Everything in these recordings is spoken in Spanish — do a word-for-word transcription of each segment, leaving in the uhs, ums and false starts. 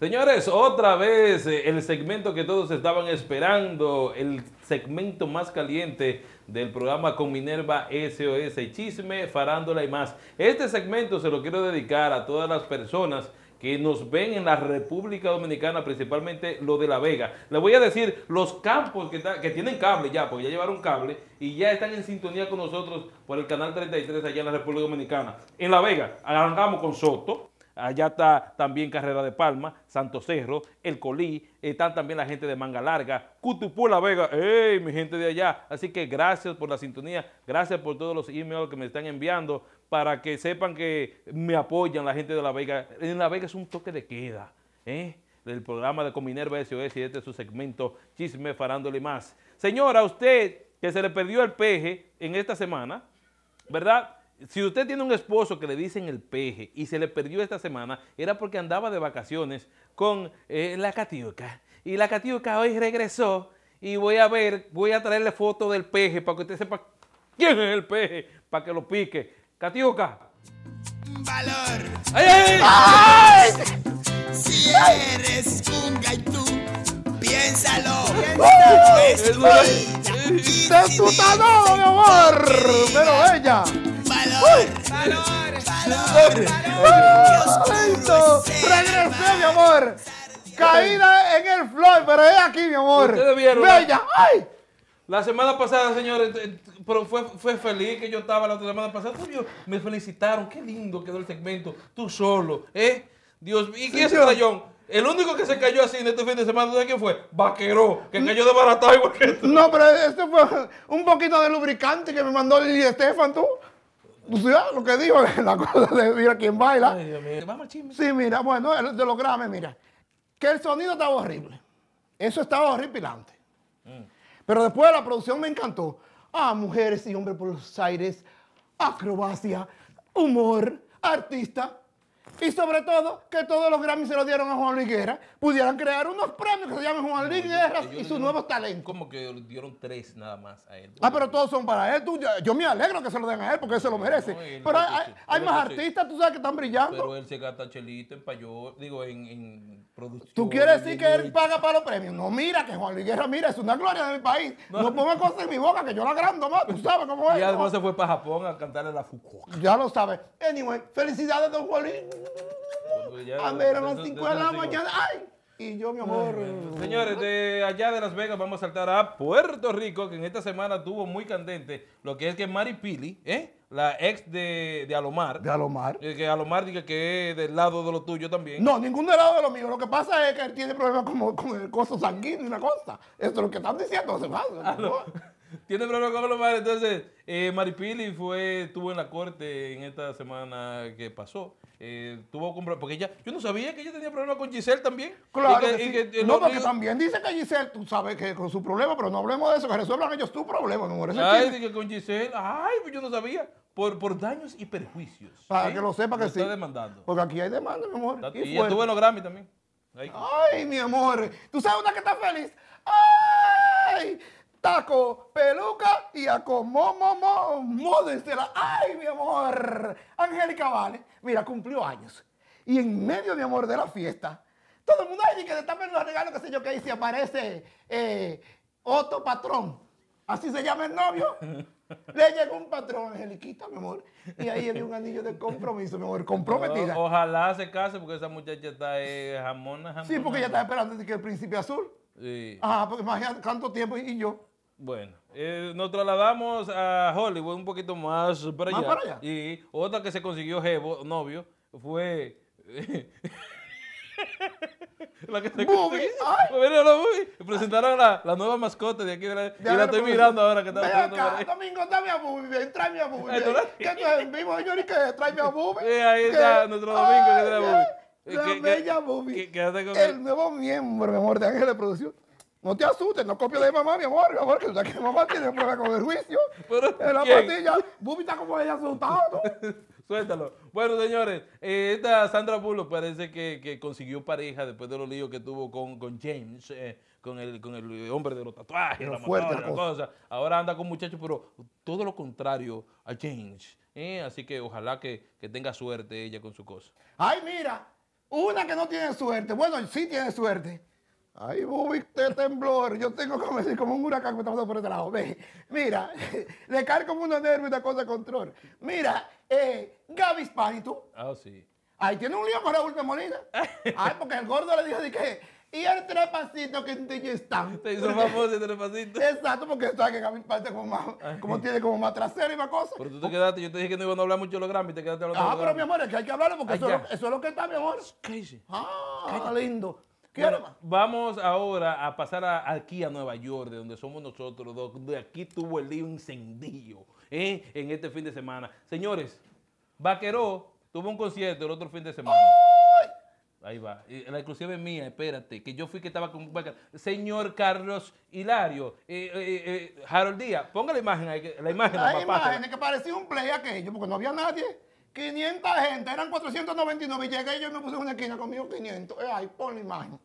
Señores, otra vez eh, el segmento que todos estaban esperando, el segmento más caliente del programa con Minerva S O S, chisme, farándula y más. Este segmento se lo quiero dedicar a todas las personas que nos ven en la República Dominicana, principalmente lo de La Vega. Les voy a decir los campos que, está, que tienen cable ya, porque ya llevaron cable y ya están en sintonía con nosotros por el canal treinta y tres allá en la República Dominicana. En La Vega, arrancamos con Soto. Allá está también Carrera de Palma, Santo Cerro, El Colí, están también la gente de Manga Larga, Cutupú, La Vega, ¡ey, mi gente de allá! Así que gracias por la sintonía, gracias por todos los emails que me están enviando para que sepan que me apoyan la gente de La Vega. En La Vega es un toque de queda, ¿eh? Del programa de Con Minerva S O S y este es su segmento Chisme, Farándula y más. Señora, usted que se le perdió el peje en esta semana, ¿verdad? Si usted tiene un esposo que le dicen el peje y se le perdió esta semana, era porque andaba de vacaciones con eh, la Catiuca. Y la Catiuca hoy regresó y voy a ver, voy a traerle foto del peje para que usted sepa quién es el peje, para que lo pique. Catiuca. Valor. ¡Ay, ay, ay! Si eres un gaitú, piénsalo. Piénsalo. ¡De tu talón, mi amor! ¡Pero bella! Valor, valor, valor, valor. Regresé, mi amor. Caída en el floor, pero es aquí, mi amor. Ustedes vieron. Bella, ¡ay! La semana pasada, señores, pero fue, fue feliz que yo estaba la otra semana pasada. Dios, me felicitaron, qué lindo quedó el segmento, tú solo, ¿eh? Dios, ¿y quién se cayó? El único que se cayó así en este fin de semana, ¿sabes quién fue? Vaquero, que cayó de baratado igual que tú. No, pero este fue un poquito de lubricante que me mandó Lili Estefan, tú. ¿Tú sabes lo que dijo? La cosa de mira quién baila. Ay, Dios mío. Vamos al chisme. Sí, mira, bueno, de los grames, mira. Que el sonido estaba horrible. Eso estaba horripilante. Mm. Pero después la producción me encantó. Ah, mujeres y hombres por los aires, acrobacia, humor, artista. Y sobre todo, que todos los Grammys se los dieron a Juan Luis Guerra, pudieran crear unos premios que se llamen Juan Luis Guerra y sus nuevos talentos. Como que le dieron tres nada más a él. Ah, pero todos son para él. Tú, yo me alegro que se lo den a él porque él se lo merece. No, él, pero hay, hay, hay más artistas, tú sabes, que están brillando. Pero él se gasta chelito en payo, digo, en, en producción. ¿Tú quieres decir que él paga para los premios? No, mira, que Juan Luis Guerra, mira, es una gloria de mi país. No, no ponga cosas en mi boca, que yo la agrando más, tú sabes cómo es. Y además se fue para Japón a cantarle la Fukuoka. Ya lo sabes. Anyway, felicidades, don Juan Luis. A ver, a las cinco de la mañana. ¡Ay! Y yo, mi amor. Ay, señores, de allá de Las Vegas vamos a saltar a Puerto Rico, que en esta semana tuvo muy candente lo que es que Mari Pili, ¿eh? La ex de, de Alomar. De Alomar. Eh, que Alomar diga que es del lado de lo tuyo también. No, ningún del lado de lo mío. Lo que pasa es que él tiene problemas con, con el coso sanguíneo y una cosa. Eso es lo que están diciendo. Se pasa, ah, no. Tiene problemas con Alomar. Entonces, eh, Mari Pili fue, estuvo en la corte en esta semana que pasó. Eh, tuvo porque ella, yo no sabía que ella tenía problemas con Giselle también. Claro que, que sí. que, no, porque digo, también dice que Giselle, tú sabes que con su problema, pero no hablemos de eso, que resuelvan ellos tu problema, mi amor. Ay, que con Giselle, ay, pues yo no sabía. Por, por daños y perjuicios. Para ¿eh? que lo sepa que lo sí. Está demandando. Porque aquí hay demanda, mi amor. Está, y y estuvo en los Grammy también. Ahí. Ay, mi amor. ¿Tú sabes una que está feliz? ¡Ay! Taco, peluca y acomomo, módensela. ¡Ay, mi amor! Angélica Vale, mira, cumplió años. Y en medio, mi amor, de la fiesta, todo el mundo ahí que le está viendo los regalos, qué sé yo, que ahí se aparece eh, Otto Patrón. Así se llama el novio. Le llegó un patrón, Angeliquita, mi amor. Y ahí había un anillo de compromiso, mi amor, comprometida. O, ojalá se case porque esa muchacha está eh, jamona, jamona. Sí, porque ella está esperando que el príncipe azul. Sí. Ajá, porque imagínate cuánto tiempo y yo. Bueno, eh, nos trasladamos a Hollywood un poquito más para allá. ¿Más para allá? Y otra que se consiguió jevo, novio, fue... la que se Bubi, consiguió. Presentaron la, la nueva mascota de aquí de la, de y la estoy mirando ahora que está pasando por ahí. Domingo, dame a Bubi, ven, tráeme a Bubi. ¿Qué tú es en vivo, señor? ¿Y qué? Tráeme a Bubi. Sí, ahí está nuestro Domingo que trae a Bubi. La bella Bubi. El nuevo miembro, mi amor, de Ángel de Producción. No te asustes, no copies de mamá, mi amor, mi amor, que tú sabes que mamá tiene problemas con el juicio. Pero, en la ¿quién? pastilla, Bubi está como ella asustado. Suéltalo. Bueno, señores, eh, esta Sandra Bullock parece que, que consiguió pareja después de los líos que tuvo con, con James, eh, con, el, con el hombre de los tatuajes, la, fuerte motora, la cosa. Ahora anda con muchachos, pero todo lo contrario a James. Eh, así que ojalá que, que tenga suerte ella con su cosa. Ay, mira, Una que no tiene suerte. Bueno, sí tiene suerte. Ay, Bubi, te temblor. Yo tengo como, como un huracán que me está pasando por este lado. Ve, mira, le cae como unos nervios y una cosa de control. Mira, eh, Gaby Hispani, tú. Ah, sí. Ahí tiene un lío con Raúl de Molina. Ay, porque el gordo le dijo de que... Y el trepacito que en ti están. Te hizo famoso el trepacito. Exacto, porque sabes que Gaby parte como más, como tiene como más trasero y más cosas. Pero tú te quedaste, yo te dije que no iban a hablar mucho de los Grammy, te quedaste hablando de Ah, los pero Grammy. mi amor, es que hay que hablarlo porque Ay, eso, es ya. lo, eso es lo que está, mi amor. Cállese. Ah, lindo. ¿Qué Bueno, más? vamos ahora a pasar a- aquí a Nueva York, de donde somos nosotros, donde aquí tuvo el lío incendio ¿eh? en este fin de semana. Señores, Vaqueró tuvo un concierto el otro fin de semana. Ahí va. Y la exclusiva es mía, espérate, que yo fui que estaba con Vaqueró. Señor Carlos Hilario, eh, eh, eh, Harold Díaz, ponga la imagen ahí, que- la imagen. Hay papá, imágenes que parecía un play aquello, porque no había nadie. quinientas gente, eran cuatrocientos noventa y nueve y llegué yo y me puse en una esquina conmigo quinientos. Eh, ahí, pon la imagen.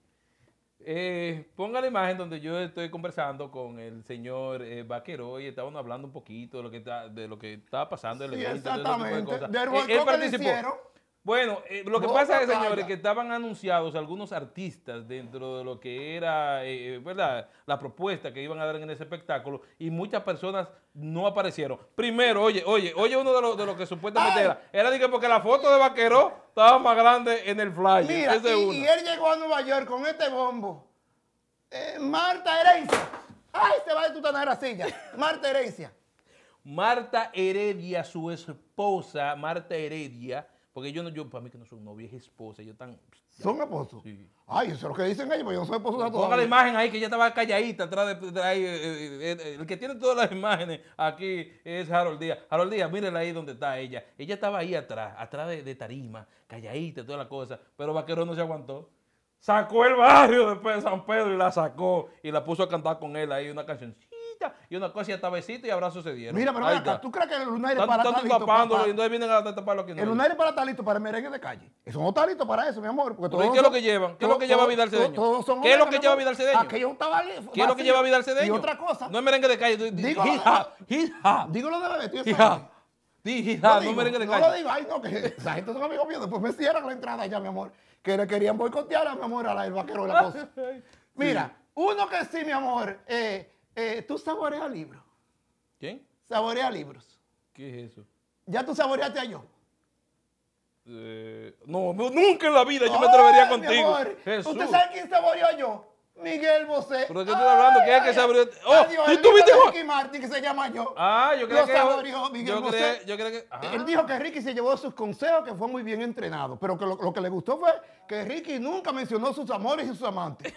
Eh, ponga la imagen donde yo estoy conversando con el señor eh, Vaqueró y estábamos hablando un poquito de lo que está, de lo que estaba pasando en el Sí, evento, de ese tipo de exactamente. cosas. Del Eh, boicot él que le participó. hicieron. Bueno, eh, lo que Boca pasa es, calla. señores, que estaban anunciados algunos artistas dentro de lo que era, eh, ¿verdad?, la propuesta que iban a dar en ese espectáculo y muchas personas no aparecieron. Primero, oye, oye, oye, uno de los de lo que supuestamente Ay. era, era de que porque la foto de Vaqueró estaba más grande en el flyer. Mira, Esa es y, una. y él llegó a Nueva York con este bombo. Eh, Marta Herencia. Ay, se va de tu tanera silla. Marta Herencia. Marta Heredia, su esposa, Marta Heredia, porque yo no, yo para mí que no son novia, es esposa, yo tan... ¿Son esposos? Sí. Ay, eso es lo que dicen ellos, porque yo no soy esposo de Ponga la todavía. imagen ahí, que ella estaba calladita atrás de, de ahí. eh, eh, eh, el que tiene todas las imágenes aquí es Harold Díaz. Harold Díaz, mírenla ahí donde está ella. Ella estaba ahí atrás, atrás de, de tarima, calladita, toda la cosa. Pero Vaqueró no se aguantó. Sacó el barrio después de San Pedro y la sacó y la puso a cantar con él ahí una cancioncita y una cosa y hasta besito y abrazos se dieron. Mira, pero Ahí ven acá, está. ¿tú crees que el lunaire Están, para están estar listo tapándolo para- y entonces vienen a taparlo aquí. El lunaire para estar listo para el merengue de calle? Eso no está listo para eso, mi amor. Porque ¿Pero y todos qué es lo son- que llevan? ¿Qué es todos- lo que lleva todos- Vidal Cedeño? todos son ¿Qué es lo hombres, que mi lleva amor. Vidal Cedeño? Aquello estaba li- ¿Qué es lo que vacío. lleva Vidal Cedeño? Y otra cosa. No es merengue de calle. Di- di- Digo- hija, hija. Digo lo de bebé, estoy Hija. Di, hija, Lo no digo, merengue de no calle. lo digo, ay no, que esa gente son amigos míos, después me cierran la entrada ya, mi amor, que le querían boicotear a mi amor, a la, el Vaqueró y la cosa. Mira, uno que sí, mi amor, eh, eh, tú saboreas libros, ¿Quién? saboreas libros. ¿Qué es eso? Ya tú saboreaste a yo. Eh, no, no, nunca en la vida yo me Ay, atrevería mi contigo. amor, Jesús. ¿usted sabe quién saboreó a yo? Miguel Bosé. ¿Pero de qué estoy hablando? ¿Qué es que Ay, saboreó? ay, Oh, adiós, ¿tú el tuviste libro de jo- Ricky Martin que se llama yo. Ah, yo creo Lo que... saboreó Miguel yo Bosé. creo, yo creo que... ah. Él dijo que Ricky se llevó sus consejos, que fue muy bien entrenado, pero que lo, lo que le gustó fue que Ricky nunca mencionó sus amores y sus amantes.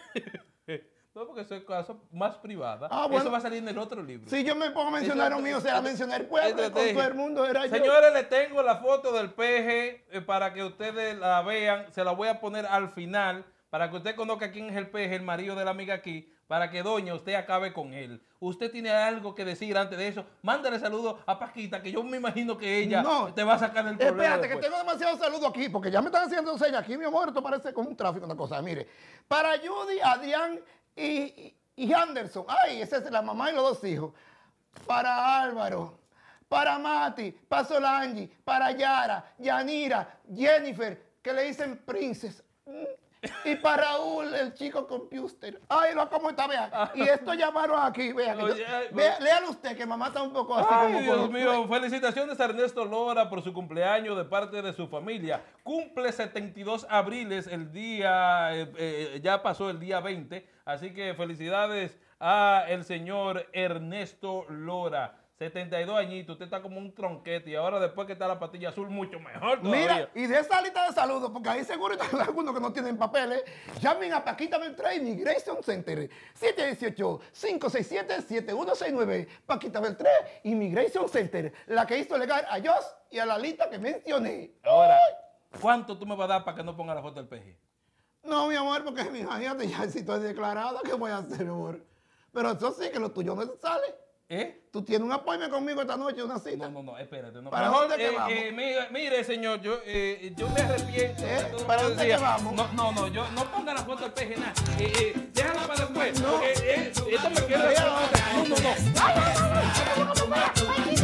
No, porque eso es cosa más privada. Ah, bueno. Eso va a salir en el otro libro. Si yo me pongo a mencionar Eso- lo mío, será mencionar el pueblo, con estrategia. todo el mundo, era yo. Señores, les tengo la foto del peje eh, para que ustedes la vean. Se la voy a poner al final para que usted conozca quién es el peje, el marido de la amiga aquí, para que doña, usted acabe con él. Usted tiene algo que decir antes de eso. Mándale saludos a Paquita, que yo me imagino que ella No. te va a sacar el problema. Espérate, que después. tengo demasiados saludos aquí, porque ya me están haciendo señas aquí, mi amor, esto parece como un tráfico, una cosa. Mire, para Judy, Adrián y, y, y Anderson, ay, esa es la mamá y los dos hijos. Para Álvaro, para Mati, para Solange, para Yara, Yanira, Jennifer, que le dicen Princess. Mm. Y para Raúl, el chico computer. Ay, lo como está, vea. Y esto llamaron aquí, vea. que yo- Oye, ay, vea, léalo usted, que mamá está un poco así Ay, como Dios con- mío, felicitaciones a Ernesto Lora por su cumpleaños de parte de su familia. Cumple setenta y dos abriles el día, eh, eh, ya pasó el día veinte, así que felicidades a el señor Ernesto Lora. setenta y dos añitos, usted está como un tronquete y ahora después que está la patilla azul, mucho mejor todavía. Mira, y de esa lista de saludos, porque ahí seguro están algunos que no tienen papeles, llamen a Paquita Beltrán Immigration Center, siete uno ocho, cinco seis siete, siete uno seis nueve. Paquita Beltrán Immigration Center, la que hizo legal a Joss y a la lista que mencioné. Ahora, ¿cuánto tú me vas a dar para que no ponga la foto del peje? No, mi amor, porque imagínate, ya si estoy declarada, ¿qué voy a hacer, mi amor? Pero eso sí, que lo tuyo no se sale. ¿Eh? Tú tienes un apoyo conmigo esta noche, una cita. No, no, no, espérate. No. ¿Para Mejor, dónde que eh, vamos? eh, mire, mire, señor, yo, eh, yo me arrepiento. ¿Eh? de todo lo ¿Para que dónde decía. que vamos? No, no, no, yo no ponga la foto del peje nada. Eh, eh, déjala para después. No. Porque, eh, esto me queda. Déjala. No, no, no. Ay, ay, ay, ay, ay, ay, ay, ay, ay, ay, ay, ay, ay, ay, ay, ay, ay, ay,